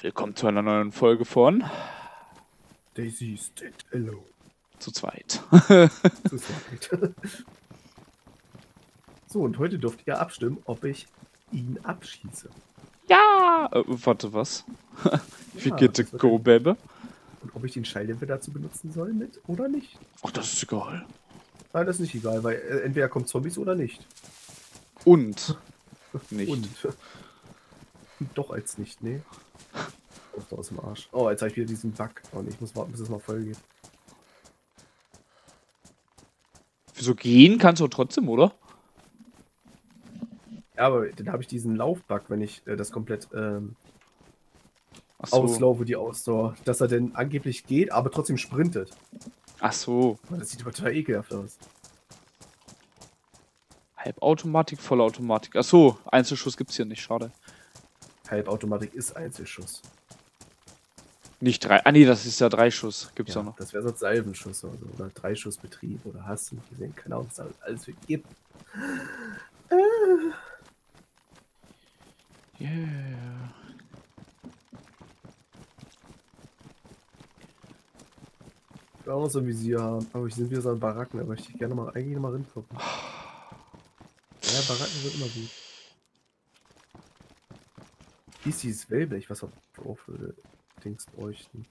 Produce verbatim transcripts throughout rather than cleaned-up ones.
Willkommen zu einer neuen Folge von Daisy's Dead Alone. Zu zweit. Zu zweit. So, und heute dürft ihr abstimmen, ob ich ihn abschieße. Ja! Äh, warte, was? Wie Ja, geht das it wird go, ein- Baby? Und ob ich den Schalldämpfer dazu benutzen soll mit oder nicht. Ach, das ist egal. Nein, das ist nicht egal, weil äh, entweder kommt Zombies oder nicht. Und nicht. Und. Doch als nicht, nee. Aus, aus dem Arsch. Oh, jetzt habe ich wieder diesen Bug. Und ich muss warten, bis es mal voll geht. Wieso gehen kannst du trotzdem, oder? Ja, aber dann habe ich diesen Laufbug, wenn ich äh, das komplett ähm, Ach so. auslaufe, die Ausdauer. Dass er dann angeblich geht, aber trotzdem sprintet. Ach so. Das sieht aber total ekelhaft aus. Halbautomatik, Vollautomatik. Ach so, Einzelschuss gibt's hier nicht, schade. Halbautomatik ist Einzelschuss. Nicht drei. Ah nee, das ist ja Dreischuss. Gibt's ja, Ja, noch. das wäre sonst Salvenschuss oder, so, oder Dreischussbetrieb oder hast du nicht gesehen? Keine Ahnung, was da alles für gibt. Yeah. Ich will auch noch so ein Visier haben, aber ich sind wieder so ein Baracken, da möchte ich gerne mal eigentlich noch mal ringucken. Ja, Baracken sind immer gut. Wie ist dieses Wellblech, was wir auch für Dings bräuchten?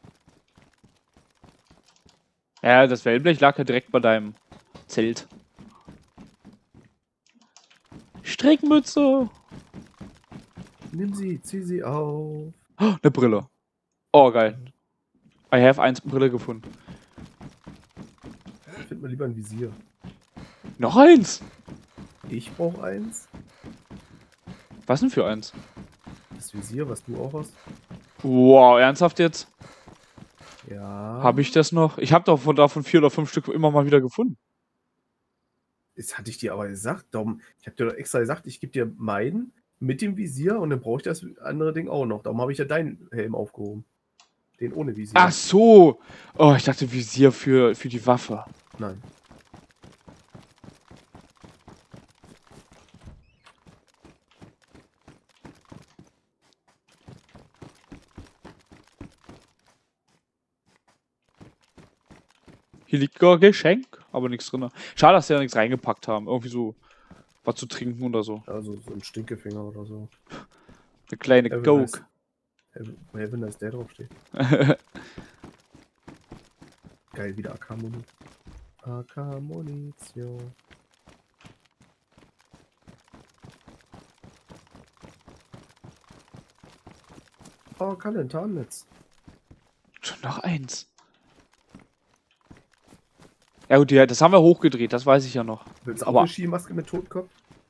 Ja, das Wellblech lag ja direkt bei deinem Zelt. Strickmütze! Nimm sie, zieh sie auf. Oh, eine Brille. Oh, geil. I have eins Brille gefunden. Ich finde mal lieber ein Visier. Noch eins! Ich brauche eins. Was denn für eins? Das Visier, was du auch hast. Wow, ernsthaft jetzt? Ja. Habe ich das noch? Ich habe doch von davon vier oder fünf Stück immer mal wieder gefunden. Das hatte ich dir aber gesagt. Darum, ich habe dir doch extra gesagt, ich gebe dir meinen mit dem Visier und dann brauche ich das andere Ding auch noch. Darum habe ich ja deinen Helm aufgehoben. Den ohne Visier. Ach so! Oh, ich dachte Visier für, für die Waffe. Nein. Hier liegt gar Geschenk, aber nichts drin. Schade, dass sie da nichts reingepackt haben. Irgendwie so was zu trinken oder so. Also so ein Stinkefinger oder so. Eine kleine Heaven Coke. Heaven, Heaven, dass der draufsteht. Geil, wieder A K-Munition. A K-Munition. Oh, kann ein Tarnnetz. Schon noch eins. Ja gut, ja, das haben wir hochgedreht, das weiß ich ja noch. Willst du auch Aber- eine Skimaske mit Totenkopf?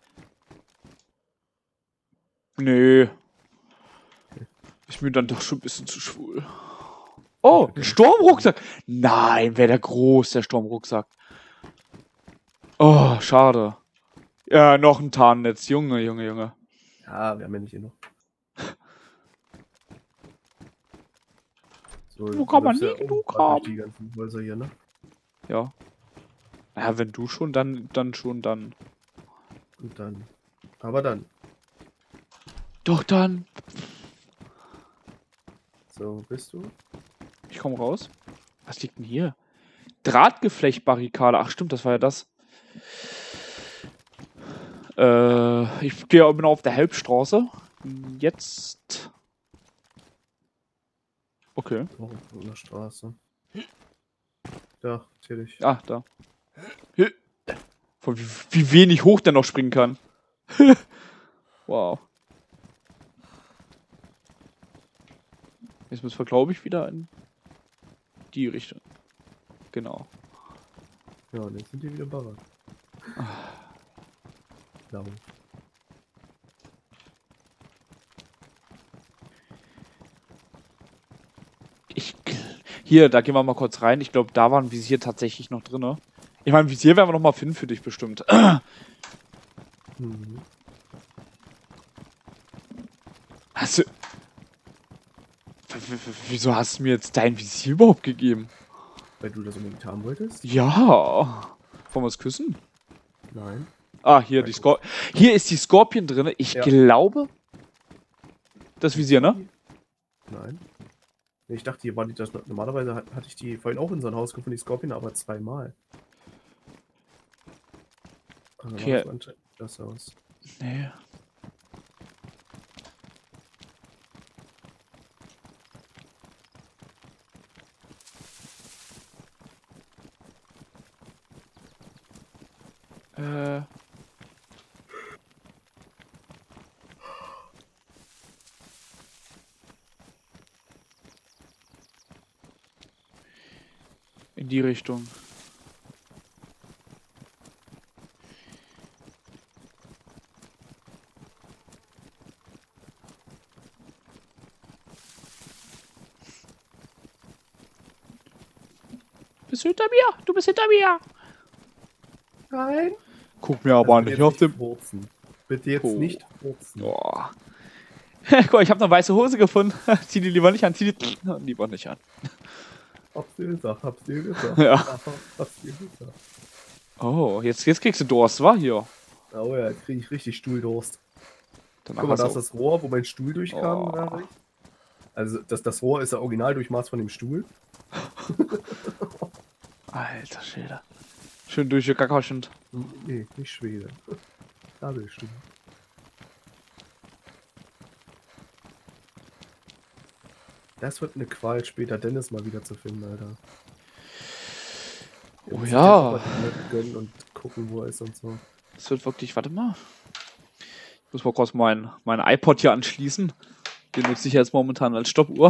Nö. Ist mir dann doch schon ein bisschen zu schwul. Oh, ein Sturmrucksack. Nein, wäre der groß, der Sturmrucksack. Oh, schade. Ja, noch ein Tarnnetz. Junge, Junge, Junge. Ja, wir haben ja nicht genug. So, Wo kann man läufst nie ja genug oben durch haben? Die ganzen Häuser hier, ne? Ja. Ja, wenn du schon, dann, dann schon, dann. Und dann. Aber dann. Doch dann. So, bist du? Ich komme raus. Was liegt denn hier? Drahtgeflechtbarrikade. Ach stimmt, das war ja das. Äh, ich gehe bin auf der Halbstraße. Jetzt. Okay. Oh, auf der Straße. Da, natürlich. Ah, da. Hi. Von wie, wie wenig hoch der noch springen kann. Wow. Jetzt müssen wir, glaube ich, wieder in die Richtung. Genau. Ja, und jetzt sind die wieder Barack. Blau. Ich, hier, da gehen wir mal kurz rein. Ich glaube, da war ein Visier tatsächlich noch drin. Ich meine, Visier werden wir noch mal finden für dich bestimmt. Mhm. Hast du... W- w- w- Wieso hast du mir jetzt dein Visier überhaupt gegeben? Weil du das unbedingt haben wolltest? Ja. Wollen wir es küssen? Nein. Ah, hier, die Skor hier ist die Scorpion drin. Ich Ja. glaube... Das Visier, ne? Nein. Nee, ich dachte, hier war die das. Normalerweise hat, hatte ich die vorhin auch in so ein Haus gefunden, die Scorpion, aber zweimal. Also Okay. war das, das Haus. Nee. Äh. In die Richtung. Bist du hinter mir? Du bist hinter mir! Nein! Guck mir aber Bitte nicht jetzt auf den... furzen. Bitte jetzt Oh. nicht furzen. Boah. Guck mal, ich habe eine weiße Hose gefunden. Zieh die lieber nicht an, zieh die lieber nicht an. Hab's dir gesagt, hab's dir gesagt. Ja. Hab's dir gesagt. Oh, jetzt, jetzt kriegst du Durst, wa? Hier. Oh ja, jetzt krieg ich richtig Stuhldurst. Danach Guck mal, hast da du- ist das Rohr, wo mein Stuhl durchkam. Oh. Da rechts. Also das, das Rohr ist der Originaldurchmaß von dem Stuhl. Alter Schwede. Schön durchgekackerschend. Nee, nicht Schwede. Kabelstuhl. Das wird eine Qual, später Dennis mal wieder zu finden, Alter. Oh muss ich ja. jetzt auch mal die Map gönnen und gucken, wo er ist und so. Das wird wirklich, warte mal. Ich muss mal kurz mein, mein iPod hier anschließen. Den nutze ich jetzt momentan als Stoppuhr.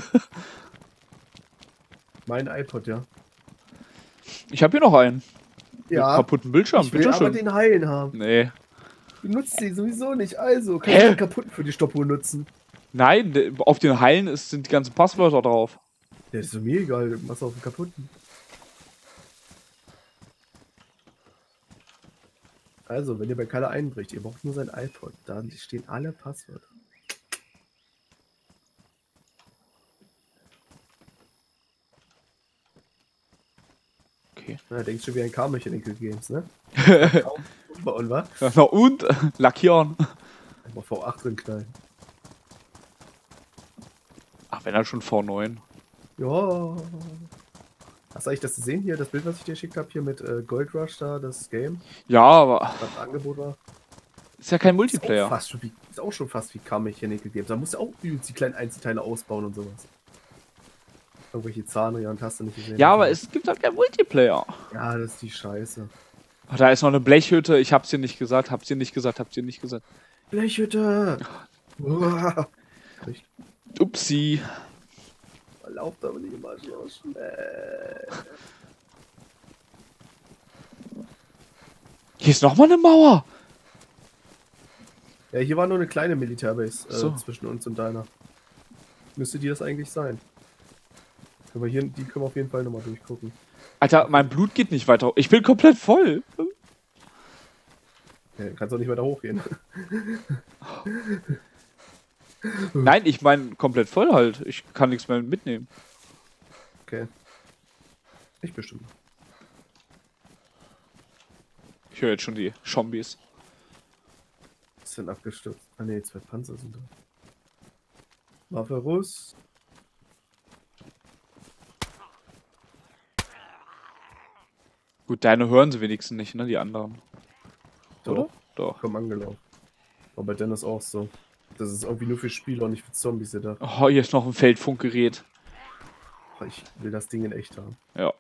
Mein iPod, ja. Ich habe hier noch einen. Mit Ja, kaputten Bildschirm. ich will aber Bitteschön. den heilen haben. Nee. Du nutzt die sowieso nicht, also kann Hä? ich den kaputten für die Stoppuhr nutzen. Nein, de- auf den Heilen ist, sind die ganzen Passwörter drauf. Der ist mir egal, was auf dem kaputten. Also, wenn ihr bei Kalle einbricht, ihr braucht nur sein iPod, da stehen alle Passwörter. Okay. Na, denkst du wie ein K-Mechanical Games, ne? Kaum umbauen, wa? Na und? Lackieren. Einfach V acht drin knallen. Ach, wenn dann schon V neun. Ja. Hast du eigentlich das gesehen hier, das Bild, was ich dir geschickt habe, hier mit äh, Gold Rush da, das Game, Ja, aber das ein Angebot war? ist ja kein Ist auch, Multiplayer. fast schon wie, ist auch schon fast wie K-Mechanical Games. Da musst du auch übrigens die kleinen Einzelteile ausbauen und sowas. Irgendwelche Zahnräder und hast du nicht gesehen. Ja, aber es gibt halt kein Multiplayer. Ja, das ist die Scheiße. Ach, da ist noch eine Blechhütte. Ich hab's dir nicht gesagt, hab's dir nicht gesagt, hab's dir nicht gesagt. Blechhütte! Uah. Ich Upsi. lauft aber nicht immer so schnell. Hier ist noch mal eine Mauer. Ja, hier war nur eine kleine Militärbase äh, So. zwischen uns und deiner. Müsste die das eigentlich sein? Können wir hier, die können wir auf jeden Fall nochmal durchgucken. Alter, mein Blut geht nicht weiter. Ich bin komplett voll. Ja, kannst auch nicht weiter hochgehen. Nein, ich meine komplett voll halt. Ich kann nichts mehr mitnehmen. Okay. Ich bestimmt. Ich höre jetzt schon die Zombies. Was sind abgestürzt? Ah ne, zwei Panzer sind da. Waffe Russ. Gut, deine hören sie wenigstens nicht, ne? Die anderen. Oder? Doch. Doch. Komm angelaufen. Aber bei Dennis auch so. Das ist irgendwie nur für Spieler und nicht für Zombies gedacht. Oh, hier ist noch ein Feldfunkgerät. Ich will das Ding in echt haben. Ja.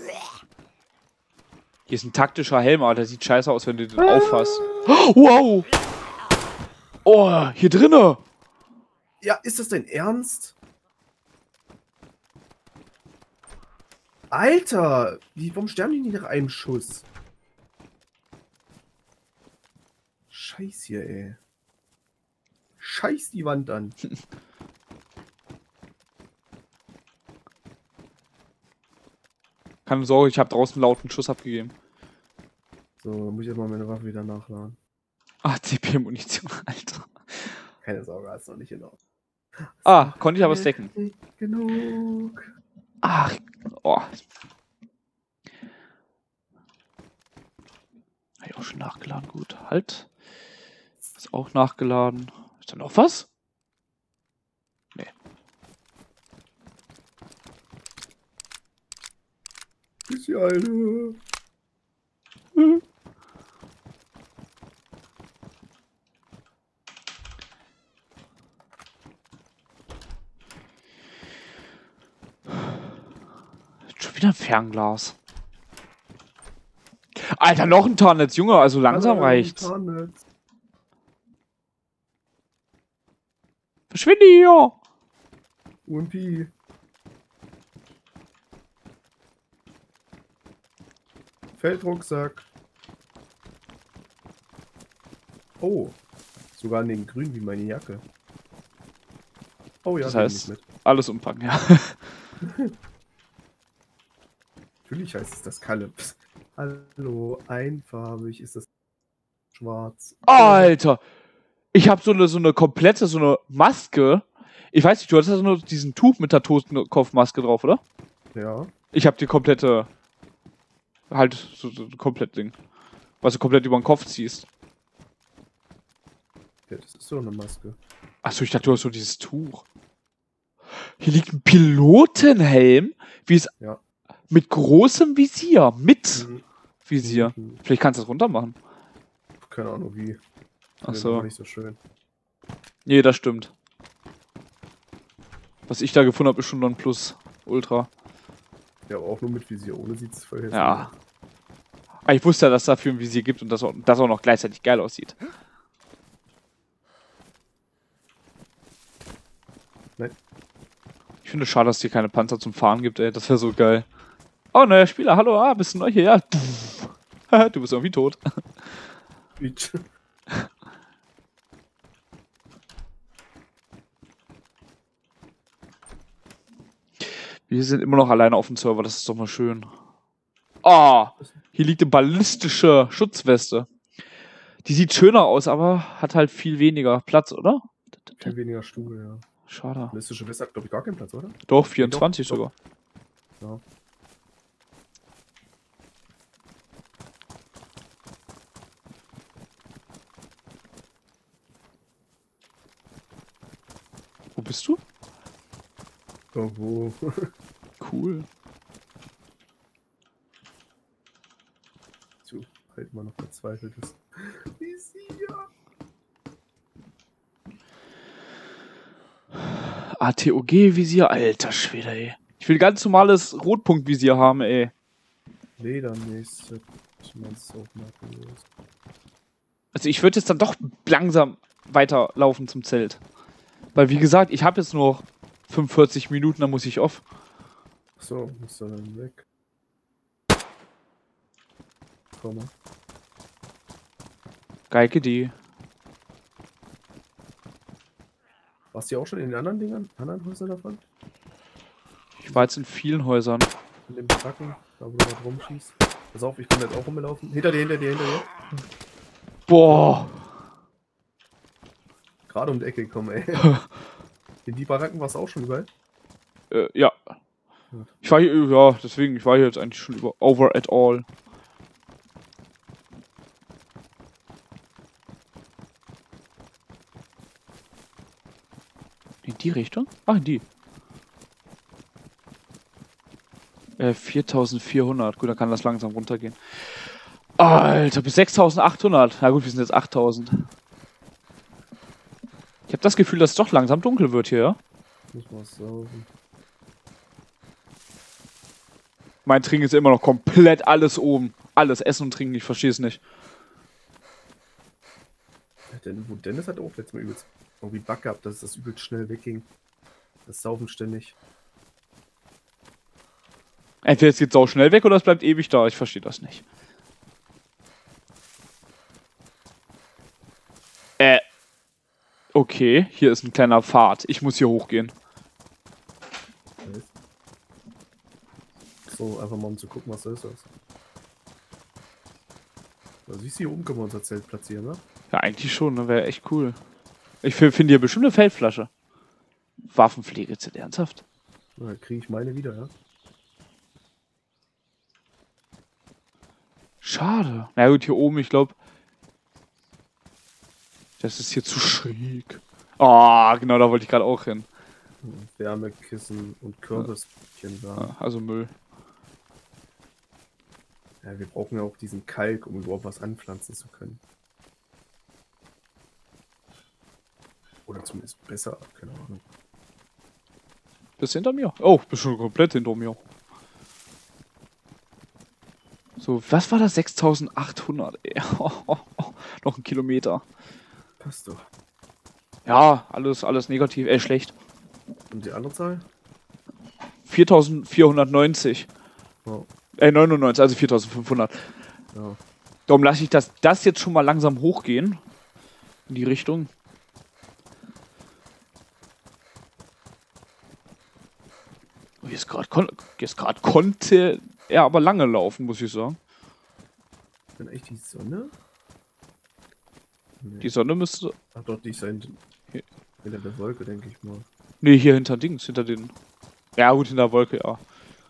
Hier ist ein taktischer Helm, aber der sieht scheiße aus, wenn du den auffasst. Oh, wow! Oh, hier drinne! Ja, ist das dein Ernst? Alter! Wie, warum sterben die nicht nach einem Schuss? Scheiß hier, ey. Scheiß die Wand an. Keine Sorge, ich habe draußen einen lauten Schuss abgegeben. So, dann muss ich jetzt mal meine Waffe wieder nachladen. Ah, C P-Munition, Alter. Keine Sorge, ist noch nicht in Ordnung. Ah, konnte ich aber stacken. Nicht genug. Ach, oh. Habe ich auch schon nachgeladen, gut. Halt. Ist auch nachgeladen. Ist da noch was? Nee. die Alte. Hm. Schon wieder ein Fernglas. Alter, noch ein Tarnnetz, Junge, also langsam reicht's. Tarnnetz. Verschwinde hier! U M P. Feldrucksack. Oh. Sogar in den Grün wie meine Jacke. Oh ja, Das nehme heißt, ich mit. alles umpacken, ja. Natürlich heißt es das Kalyps. Hallo, einfarbig ist das schwarz. Alter! Ich habe so eine, so eine komplette, so eine Maske. Ich weiß nicht, du hattest ja nur diesen Tuch mit der Totenkopfmaske drauf, oder? Ja. Ich habe die komplette, halt, so, so ein komplett Ding. Was du komplett über den Kopf ziehst. Ja, das ist so eine Maske. Achso, ich dachte, du hast so dieses Tuch. Hier liegt ein Pilotenhelm, wie es Ja. mit großem Visier. Mit Mhm. Visier. Mhm. Vielleicht kannst du das runter machen. Keine Ahnung wie. Ach Das ist so. nicht so schön. Nee, das stimmt. Was ich da gefunden habe, ist schon Nonplus Ultra. Ja, aber auch nur mit Visier. Ohne sieht es voll hässlich Ja. aus. Aber ich wusste ja, dass es dafür ein Visier gibt und das auch, das auch noch gleichzeitig geil aussieht. Nein. Ich finde es schade, dass es hier keine Panzer zum Fahren gibt, ey. Das wäre so geil. Oh, neuer Spieler, hallo, ah, bist du neu hier? Ja. Du bist irgendwie tot. Bitch. Wir sind immer noch alleine auf dem Server, das ist doch mal schön. Ah, oh, hier liegt eine ballistische Schutzweste. Die sieht schöner aus, aber hat halt viel weniger Platz, oder? Viel weniger Stuhl, ja. Schade. Ballistische Weste hat, glaube ich, gar keinen Platz, oder? Doch, vierundzwanzig Doch, sogar. Ja. Wo bist du? Irgendwo. Cool. So, halt immer noch verzweifelt ist. Visier. A T O G-Visier, alter Schwede, ey. Ich will ganz normales Rotpunkt-Visier haben, ey. Ledernächste. Ich mein's auch makellos. Also ich würde jetzt dann doch langsam weiterlaufen zum Zelt. Weil wie gesagt, ich habe jetzt nur fünfundvierzig Minuten, dann muss ich off. So, muss er dann weg. Komm mal. Geige die. Warst du ja auch schon in den anderen Dingern? Anderen Häusern davon? Ich war jetzt in vielen Häusern. In dem Zacken, da wo du gerade rumschießt. Pass auf, ich bin jetzt auch rumgelaufen. Hinter dir, hinter dir, hinter dir. Boah. Gerade um die Ecke gekommen, ey. In die Baracken warst du auch schon überall? Äh, ja. Gut. Ich war hier, ja, deswegen, ich war hier jetzt eigentlich schon über over at all. In die Richtung? Ach, in die. Äh, viertausendvierhundert. Gut, dann kann das langsam runtergehen. Alter, bis sechstausendachthundert. Na gut, wir sind jetzt achttausend. Ich habe das Gefühl, dass es doch langsam dunkel wird hier, ja? Muss mal saugen. Mein Trinken ist immer noch komplett alles oben. Alles, Essen und Trinken, ich verstehe es nicht. Ja, denn, wo Dennis hat auch letztes Mal übelst irgendwie Bug gehabt, dass das übelst schnell wegging. Das Saufen ständig. Entweder es geht sau schnell weg oder es bleibt ewig da. Ich verstehe das nicht. Äh. Okay, hier ist ein kleiner Pfad. Ich muss hier hochgehen. So, einfach mal um zu gucken, was da ist. Das. Da siehst du, hier oben können wir unser Zelt platzieren, ne? Ja, eigentlich schon, ne? Wäre echt cool. Ich finde hier bestimmt eine Feldflasche. Waffenpflege, jetzt ernsthaft? Na, dann kriege ich meine wieder, ja? Schade. Na gut, hier oben, ich glaube. Das ist hier zu schräg. Ah, oh, genau, da wollte ich gerade auch hin. Wärmekissen und Kürbisbrötchen da. Ja, also Müll. Ja, wir brauchen ja auch diesen Kalk, um überhaupt was anpflanzen zu können. Oder zumindest besser, keine Ahnung. Bist hinter mir? Oh, bist schon komplett hinter mir. So, was war das? sechstausendachthundert, ey. Noch ein Kilometer. Passt doch. Ja, alles, alles negativ, äh, schlecht. Und die andere Zahl? viertausendvierhundertneunzig. Oh. Äh, neunundneunzig, also viertausendfünfhundert. Ja. Darum lasse ich das, das jetzt schon mal langsam hochgehen. In die Richtung. Oh, jetzt gerade kon jetzt grad konnte er aber lange laufen, muss ich sagen. Dann eigentlich die Sonne? Nee. Die Sonne müsste... Ach doch, die ist ja hinter, hinter der Wolke, denke ich mal. Nee, hier hinter Dings, hinter den... Ja gut, hinter der Wolke, ja.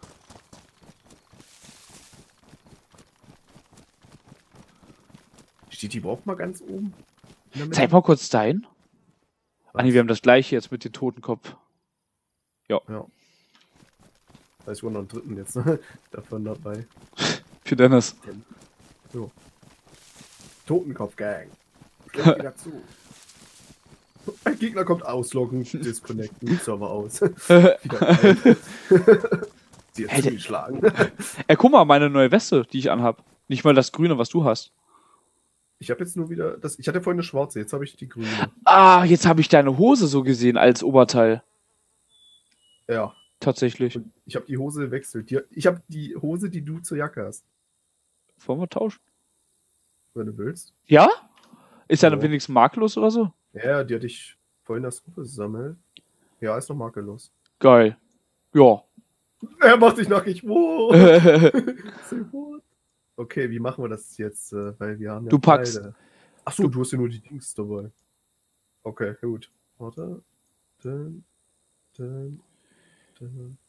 Steht die überhaupt mal ganz oben? Zeig mal kurz dein. Ah nee, wir haben das gleiche jetzt mit dem Totenkopf. Ja. Ja. Da ist wohl noch einen dritten jetzt davon dabei. Für Dennis. So. Totenkopf-Gang. Schlägt wieder zu. Ein Gegner kommt ausloggen, disconnecten, Server aus. Wieder Sie hat Hey, zugeschlagen. Ey, guck mal, meine neue Weste, die ich anhab. Nicht mal das Grüne, was du hast. Ich habe jetzt nur wieder das. Ich hatte vorhin eine schwarze, jetzt habe ich die grüne. Ah, jetzt habe ich deine Hose so gesehen als Oberteil. Ja. Tatsächlich. Und ich habe die Hose gewechselt. Die, ich habe die Hose, die du zur Jacke hast. Wollen wir tauschen? Wenn du willst. Ja? Ist ja Ja. dann wenigstens makellos oder so? Ja, die hatte ich vorhin das Gruppe gesammelt. Ja, ist noch makellos. Geil. Ja. Er macht dich nackig. Wow. Okay, wie machen wir das jetzt? äh, Weil wir haben ja Du packst. beide. Achso, du hast ja nur die Dings dabei. Okay, gut. Warte. Dun, dun, dun.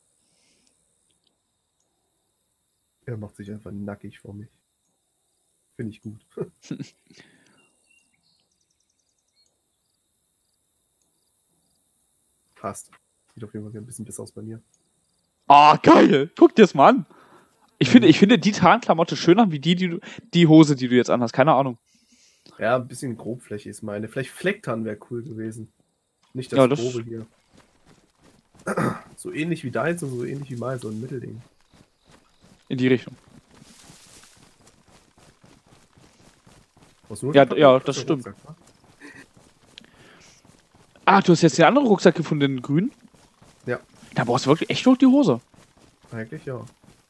Er macht sich einfach nackig vor mich. Finde ich gut. Passt. Sieht auf jeden Fall ein bisschen besser aus bei mir. Ah, geil. Guck dir das mal an. Ich finde, ich finde die Tarnklamotte schöner wie die, die du, die Hose, die du jetzt anhast. Keine Ahnung. Ja, ein bisschen grobflächig ist meine. Vielleicht Flecktarn wäre cool gewesen. Nicht das, Ja, das- grobe hier. So ähnlich wie deins und so ähnlich wie mein, so ein Mittelding. In die Richtung. Was nur Ja, die- ja, das stimmt. Rucksack, wa? Ah, du hast jetzt den anderen Rucksack gefunden, den grünen? Ja. Da brauchst du wirklich echt noch die Hose. Eigentlich ja.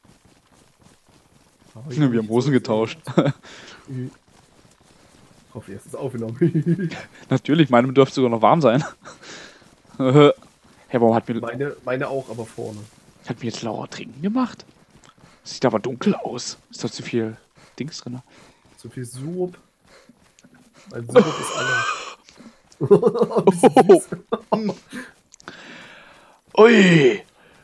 Aber Ja, wir haben Hosen getauscht. Ich hoffe, jetzt ist es aufgenommen. Natürlich, meinem dürfte sogar noch warm sein. Hä, warum hat mir, meine, meine auch, aber vorne. hat mir jetzt Laura trinken gemacht? Sieht aber dunkel aus. Ist doch zu viel Dings drin. Zu viel Surup. Mein Surup ist alle. Wie süß. Ui!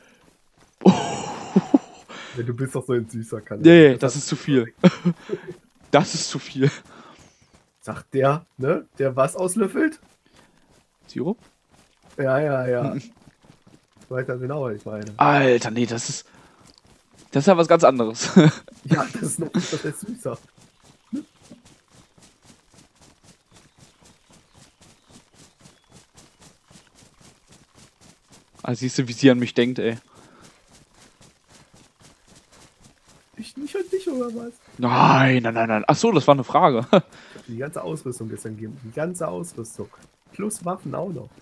Ja, du bist doch so ein süßer Kanal. Nee, das ist zu viel. Das ist zu viel. Sagt der, ne? Der was auslöffelt? Sirup? Ja, ja, ja. Weiter genau, ich meine. Alter, nee, das ist. Das ist ja was ganz anderes. Ja, das ist noch das ist süßer. Ah, siehst du, wie sie an mich denkt, ey. Ich nicht an dich oder was? Nein, nein, nein, nein. Ach so, das war eine Frage. Ich hab die ganze Ausrüstung gestern gegeben. Die ganze Ausrüstung. Plus Waffen auch noch.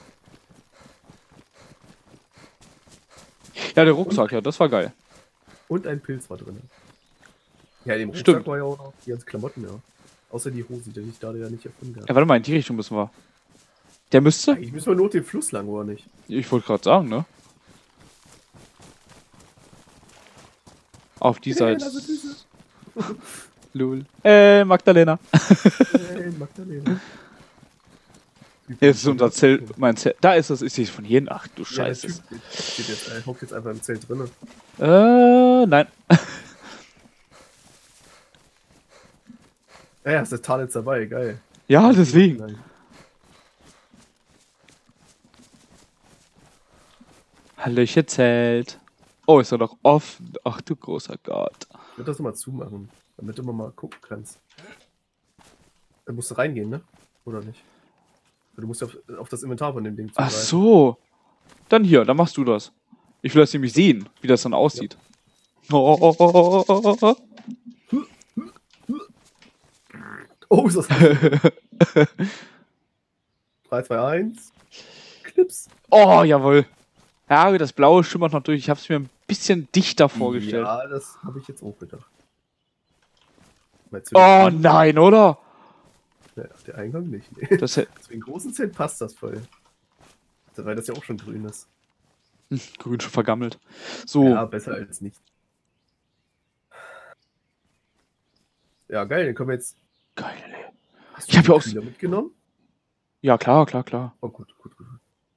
Ja, der Rucksack, ja, das war geil. Und ein Pilz war drin. Ja, in dem Rucksack Stimmt. war ja auch noch die ganzen Klamotten, ja. Außer die Hose, die ich da ja nicht erfunden habe. Ja, warte mal, in die Richtung müssen wir. Der müsste? Eigentlich müssen wir nur den Fluss lang, oder nicht? Ich wollte gerade sagen, ne? Auf die Seite. Hey, Füße. Lul. Äh, Magdalena. Hey, Magdalena. Jetzt ist unser Zelt, mein Zelt. Da ist es, ich sehe es von hier. Ach du Ja, der Scheiße. Typ steht jetzt, äh, hockt jetzt einfach im Zelt drin. Äh, nein. Ja, ja, ist der Tarn jetzt dabei, geil. Ja, deswegen. Hallöchen Zelt. Oh, ist er noch offen? Ach du großer Gott. Ich würde das nochmal zumachen, damit du mal gucken kannst. Da musst du reingehen, ne? Oder nicht? Du musst auf, auf das Inventar von dem Ding Ach zugreifen. so. Dann hier, dann machst du das. Ich will das nämlich sehen, wie das dann aussieht. Ja. Oh, oh, oh, oh, oh, oh. Oh, ist das drei, zwei, eins. Clips. Oh, jawohl. Ja, das Blaue schimmert noch durch. Ich habe es mir ein bisschen dichter vorgestellt. Ja, das habe ich jetzt auch gedacht. Oh nein, oder? Ja, der Eingang nicht. Nee. Das Zu den großen Zelt passt das voll. Weil das ja auch schon grün ist. hm, grün schon vergammelt. So. Ja, besser als nicht. Ja, geil, den können wir jetzt. Geil, ey. Hast Ich habe ja auch. Kühler mitgenommen? Ja, klar, klar, klar. Oh, gut, gut, gut.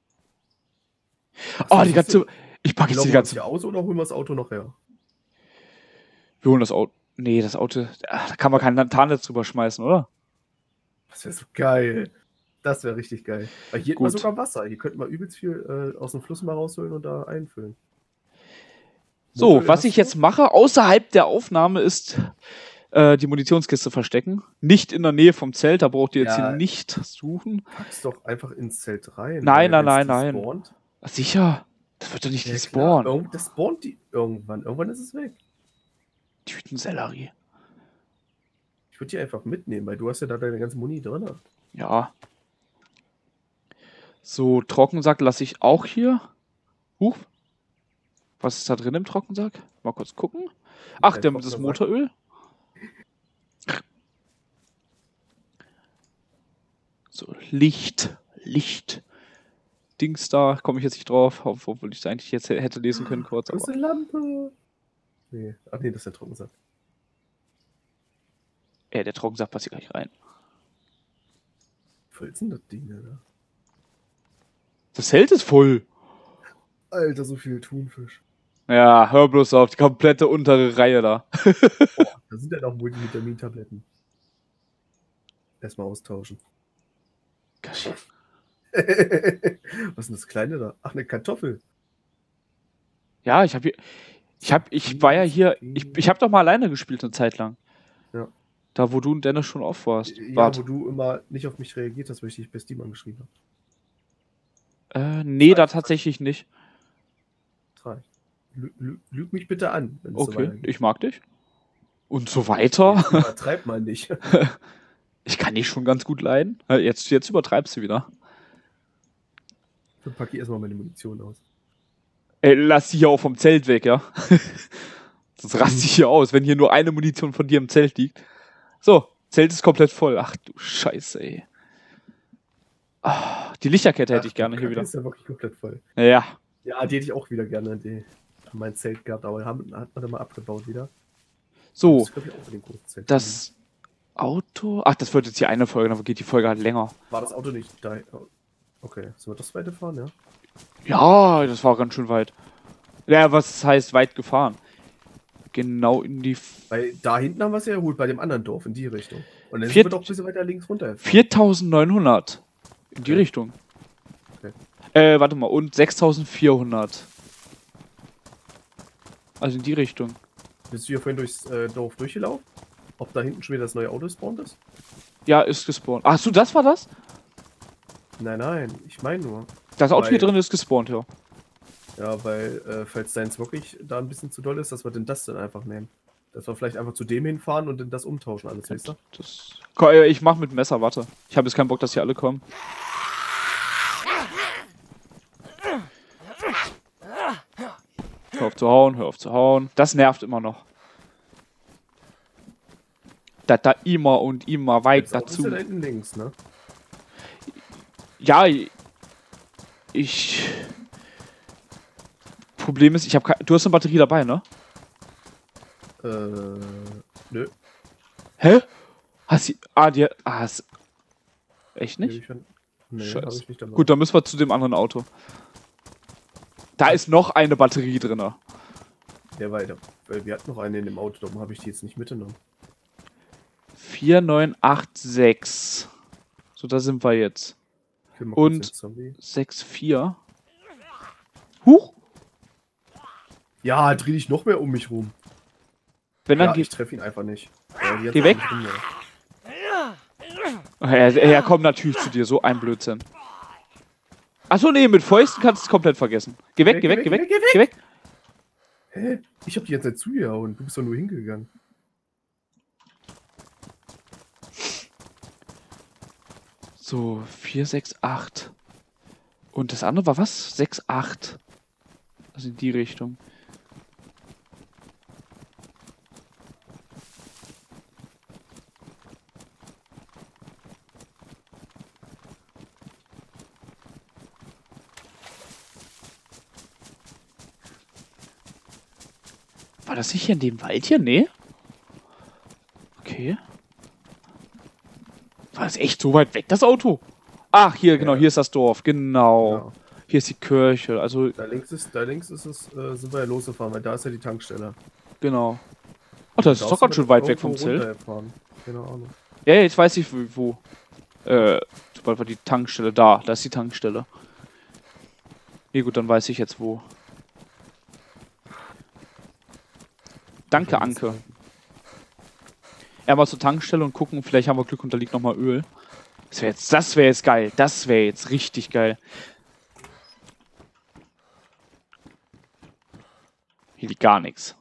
Ach, oh, die ganze. Ich packe jetzt die ganze. Hier aus oder holen wir das Auto noch her? Wir holen das Auto. Nee, das Auto. Ach, da kann man keinen Tarnnetz drüber schmeißen, oder? Das wäre so geil. Das wäre richtig geil. Weil hier Gut. hat man sogar Wasser. Hier könnten wir übelst viel äh, aus dem Fluss mal rausholen und da einfüllen. So, Motoröl was hast ich du? jetzt mache, außerhalb der Aufnahme, ist äh, die Munitionskiste verstecken. Nicht in der Nähe vom Zelt, da braucht ihr jetzt Ja. hier nicht suchen. Pack's doch einfach ins Zelt rein. Nein, weil nein, wenn's nein, die nein. spawnt- Ach, sicher. Das wird doch nicht Ja, gespawnt. klar. Irgend- Das spawnt die irgendwann. Irgendwann ist es weg. Tütensellerie. Ich würde die einfach mitnehmen, weil du hast ja da deine ganze Muni drin. Ja. So, Trockensack lasse ich auch hier. Huch. Was ist da drin im Trockensack? Mal kurz gucken. Ach, Ein der, das Trockensack. Motoröl. So, Licht. Licht. Dings da, komme ich jetzt nicht drauf, obwohl ich es eigentlich jetzt hätte lesen können kurz. Das ist Aber eine Lampe. Nee. Ach nee, das ist der Trockensack. äh, der Trockensack passt hier gleich rein. Wie voll ist denn das Ding, Alter? Das Zelt ist voll. Alter, so viel Thunfisch. Ja, hör bloß auf, die komplette untere Reihe da. Boah, da sind ja noch Multivitamin-Tabletten. Erstmal austauschen. Gashi. Was ist denn das Kleine da? Ach, eine Kartoffel. Ja, ich habe hier. Ich hab, ich war ja hier. Ich, ich habe doch mal alleine gespielt eine Zeit lang. Ja. Da, wo du und Dennis schon off warst. Ja, Wart. wo du immer nicht auf mich reagiert hast, weil ich dich bei Steam angeschrieben habe. Äh, nee, da tatsächlich nicht. Das reicht. Lü lü lüg mich bitte an, wenn es so Okay, weitergeht. ich mag dich. Und so weiter. Jetzt übertreib mal nicht. Ich kann dich schon ganz gut leiden. Äh, Jetzt, jetzt übertreibst du wieder. Dann packe ich erstmal meine Munition aus. Ey, lass die hier auch vom Zelt weg, ja? Sonst raste ich hier aus, wenn hier nur eine Munition von dir im Zelt liegt. So, Zelt ist komplett voll. Ach du Scheiße, ey. Ah, die Lichterkette hätte ich Ach, gerne die hier Kacke wieder. ist ja wirklich komplett voll. Ja. Ja, die hätte ich auch wieder gerne die, mein Zelt gehabt, aber haben, hat man dann mal abgebaut wieder. So, Das, glaub ich, auch in den großen Zelt. das Auto. Ach, das wird jetzt hier eine Folge, dann geht die Folge halt länger. War das Auto nicht da? Okay, sollen wir das weiter fahren, ja? Ja, das war ganz schön weit. Ja, was heißt weit gefahren? Genau in die Weil da hinten haben wir es ja erholt, bei dem anderen Dorf, in die Richtung. Und dann Vier- sind wir doch ein bisschen weiter links runter. viertausendneunhundert. In die Okay. Richtung. Okay. Äh, warte mal, und sechstausendvierhundert. Also in die Richtung. Bist du hier vorhin durchs äh, Dorf durchgelaufen? Ob da hinten schon wieder das neue Auto spawnt ist? Ja, ist gespawnt. Ach so, das war das? Nein, nein, ich meine nur. Das Auto hier Weil- drin ist gespawnt, ja. Ja, weil, äh, falls deins wirklich da ein bisschen zu doll ist, dass wir denn das dann einfach nehmen. Dass wir vielleicht einfach zu dem hinfahren und dann das umtauschen alles, weißt du? Das... Ko- äh, Ich mach mit Messer, warte. Ich habe jetzt keinen Bock, dass hier alle kommen. Hör auf zu hauen, hör auf zu hauen. Das nervt immer noch. Da da immer und immer weit Das Auto ist ja dazu. da hinten links, ne? Ja, ich... Problem ist, ich habe keine... Du hast eine Batterie dabei, ne? Äh, nö. Hä? Hast du... Ah, die... Ah, hast... Echt Nee, nicht? ich find- Nee, Scheiße. hab ich nicht dabei. Gut, dann müssen wir zu dem anderen Auto. Da ist noch eine Batterie drin. Der weiter. Weil wir hatten noch eine in dem Auto, darum habe ich die jetzt nicht mitgenommen. vier neun acht sechs. So, da sind wir jetzt. Ich will mal Und- kurz den Zombie. sechs vier. Huch! Ja, dreh dich noch mehr um mich rum. Wenn dann Ja, geh, ich treffe ihn einfach nicht. Ja, die hat Geh so weg. nicht rum, ja. er, er kommt natürlich zu dir, so ein Blödsinn. Achso, nee, mit Fäusten kannst du es komplett vergessen. Geh weg, geh weg, geh weg, geh weg. Hä? Ich hab die jetzt nicht zugehauen. Du bist doch nur hingegangen. So, vier, sechs, acht. Und das andere war was? sechs, acht. Also in die Richtung. War das nicht hier in dem Wald hier? Nee. Okay. War das echt so weit weg, das Auto? Ach, hier, genau, Ja. hier ist das Dorf. Genau. Ja. Hier ist die Kirche. Also, Da links ist, da links ist es, äh, sind wir ja losgefahren, weil da ist ja die Tankstelle. genau. Ach, das ist doch ganz schön weit weg vom Zelt. Keine Ahnung. Ja, jetzt weiß ich, wo. wo. Äh, sobald wir die Tankstelle. Da, da ist die Tankstelle. Nee, gut, dann weiß ich jetzt wo. Danke, Anke. Einmal zur Tankstelle und gucken, vielleicht haben wir Glück und da liegt nochmal Öl. Das wäre jetzt, das wäre jetzt geil. Das wäre jetzt richtig geil. Hier liegt gar nichts.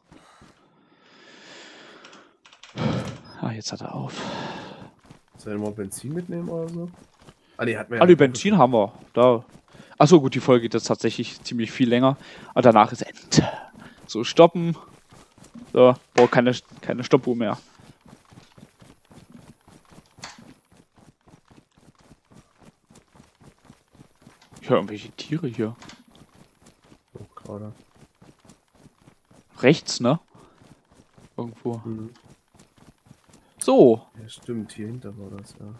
Ah, jetzt hat er auf. Soll ich mal Benzin mitnehmen oder so? Ah, nee, hat mir Ah, die Benzin haben wir. Da. Achso, gut, die Folge geht jetzt tatsächlich ziemlich viel länger. Aber danach ist Ende. So, stoppen. So, boah, keine, keine Stoppuhr mehr. Ich höre irgendwelche Tiere hier. Oh, gerade. Rechts, ne? Irgendwo. Mhm. So. Ja, stimmt, hier hinter war das, ja.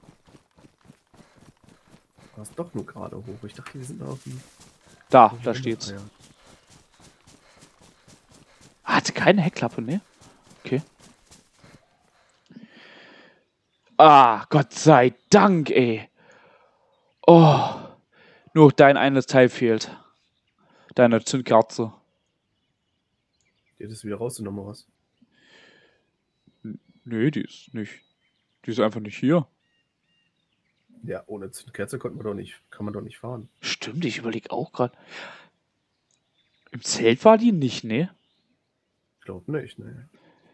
War es doch nur gerade hoch. Ich dachte, wir sind auf dem... Da, da steht's. Ah, ja. Hatte keine Heckklappe, ne? Okay. Ah, Gott sei Dank, ey. Oh. Nur dein eines Teil fehlt. Deine Zündkerze. Die hat es wieder rausgenommen, was? Nee, die ist nicht. Die ist einfach nicht hier. Ja, ohne Zündkerze konnte man doch nicht, kann man doch nicht fahren. Stimmt, ich überlege auch gerade. Im Zelt war die nicht, ne? Ich glaube nicht, ne.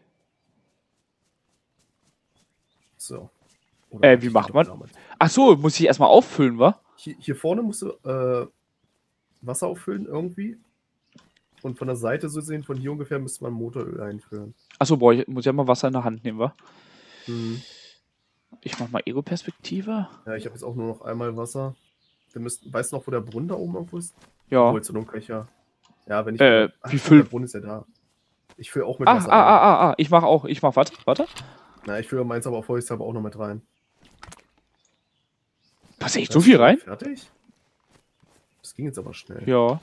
So. Oder Äh, wie ich macht doch man? damals. Ach so, muss ich erstmal auffüllen, wa? Hier, hier vorne musst du äh, Wasser auffüllen irgendwie. Und von der Seite so sehen, von hier ungefähr müsste man Motoröl einführen. Ach so, boah, ich muss ja mal Wasser in der Hand nehmen, wa? Mhm. Ich mach mal Ego-Perspektive. Ja, ich habe jetzt auch nur noch einmal Wasser. Wir müssten, weißt du noch, wo der Brunnen da oben irgendwo ist? Ja. Obwohl, zur Not kann ich ja. Ja, wenn ich. Äh, Ach, wie stimmt, füll- der Brunnen ist ja da. Ich fülle auch mit Ah, Wasser. ah, ein. ah, ah, ah, ich mach auch, ich mach, warte, warte. Na, ich fülle meins aber auf Holz aber auch noch mit rein. Passt echt Das so ist viel schon rein? Fertig? Das ging jetzt aber schnell. Ja.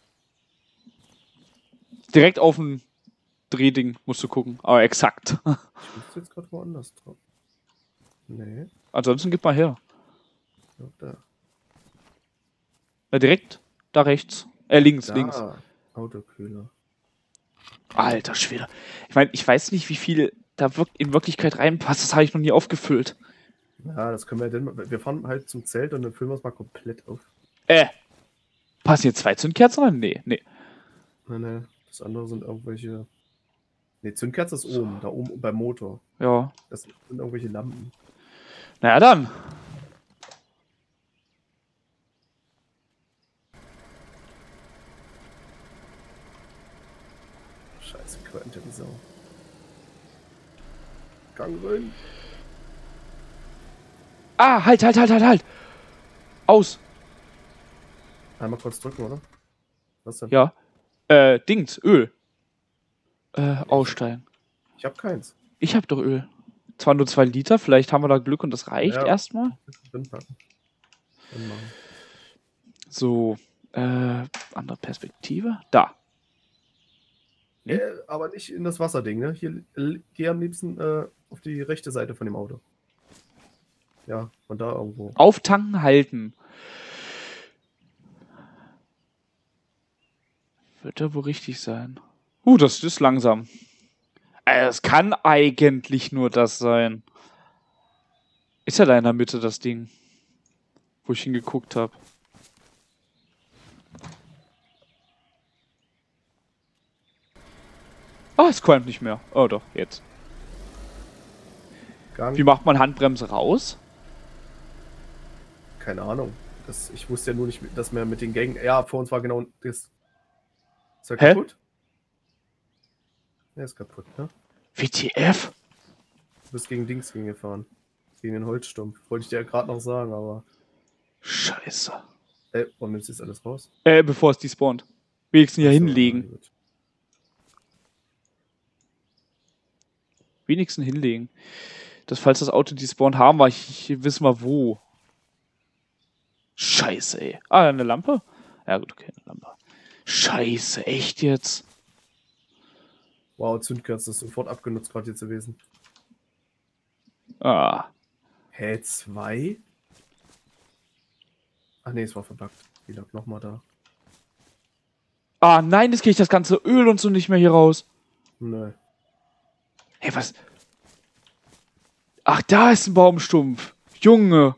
Direkt auf dem Drehding musst du gucken, aber exakt. Ich muss jetzt gerade woanders drauf. Nee, Ansonsten gib mal her. ja, da. Na, direkt da rechts. Äh, links, Da. links. Autokühler. Alter Schwede. Ich meine, ich weiß nicht, wie viel da wirk- in Wirklichkeit reinpasst. Das habe ich noch nie aufgefüllt. Ja, das können wir denn. Wir fahren halt zum Zelt und dann füllen wir es mal komplett auf. Äh. Passen hier zwei Zündkerzen rein? Nee, nee. Nee, nee. Das andere sind irgendwelche. Ne, Zündkerze ist oben, da oben beim Motor. Ja. Das sind irgendwelche Lampen. Naja, dann. Scheiße, Quente die Sau. Gang rein. Ah, halt, halt, halt, halt, halt. Aus. Einmal kurz drücken, oder? Was denn? Ja. Äh, Dings, Öl. Äh, aussteigen. Ich hab keins. Ich hab doch Öl. Zwar nur zwei Liter, vielleicht haben wir da Glück und das reicht Ja. erstmal. Drin packen. Dann machen. So, äh, andere Perspektive. Da. Nee. Äh, aber nicht in das Wasserding, ne? Hier, äh, geh am liebsten äh, auf die rechte Seite von dem Auto. Ja, von da irgendwo. Auftanken halten. Wird ja wohl richtig sein. Uh, das ist langsam. Es kann eigentlich nur das sein. Ist ja da in der Mitte das Ding, wo ich hingeguckt habe. Ah, es qualmt nicht mehr. Oh doch, jetzt. Gang. Wie macht man Handbremse raus? Keine Ahnung. Das, ich wusste ja nur nicht, dass wir mit den Gängen... Ja, vor uns war genau das. Ist er Hä? kaputt? Er ist kaputt, ne? W T F? Du bist gegen Dings gefahren. Gegen den Holzstumpf. Wollte ich dir ja gerade noch sagen, aber... Scheiße. Ey, warum nimmst du jetzt alles raus? Äh, bevor es despawnt. Wenigstens hier Ach so, hinlegen. na gut. Wenigstens hinlegen. Dass falls das Auto despawnt haben, war ich, ich wissen wir wo. Scheiße, ey. Ah, eine Lampe? Ja gut, okay, eine Lampe. Scheiße, echt jetzt? Wow, Zündkerze ist sofort abgenutzt gerade jetzt gewesen. Ah. Hä, zwei? Ach nee, es war verbuggt. Die lag nochmal da. Ah, nein, jetzt kriege ich das ganze Öl und so nicht mehr hier raus. Nö. Hey, was? Ach, da ist ein Baumstumpf. Junge.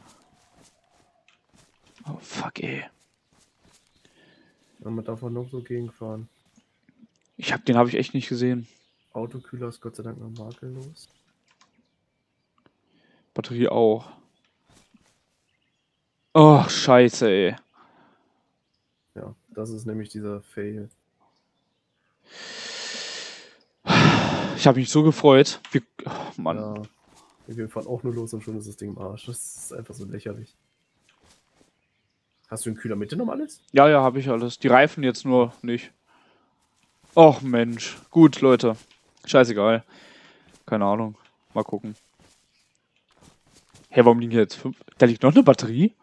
Oh, fuck, ey. Man darf man noch so gegenfahren. Ich hab, den habe ich echt nicht gesehen. Autokühler ist Gott sei Dank noch makellos. Batterie auch. Oh, scheiße, ey. Ja, das ist nämlich dieser Fail. Ich habe mich so gefreut. Wie, oh, Mann. Ja, wir fahren auch nur los und schon ist das Ding im Arsch. Das ist einfach so lächerlich. Hast du den Kühler mitgenommen alles? Ja, ja, habe ich alles. Die Reifen jetzt nur nicht. Och, Mensch. Gut, Leute. Scheißegal. Keine Ahnung. Mal gucken. Hä, hey, warum liegen hier jetzt fünf? Da liegt noch eine Batterie?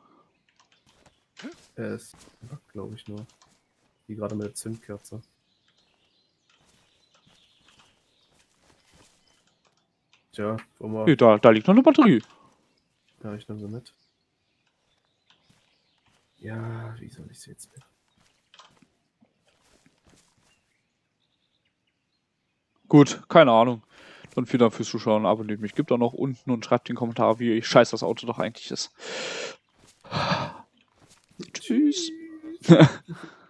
Er ist, glaube ich, nur. Die gerade mit der Zündkerze. Tja, wollen wir... Nee, da, da liegt noch eine Batterie. Ja, ich nehme sie mit. Ja, wie soll ich sie jetzt mit? Gut, keine Ahnung. Dann vielen Dank fürs Zuschauen. Abonniert mich, gibt auch noch unten und schreibt den Kommentar, wie scheiße das Auto doch eigentlich ist. Tschüss.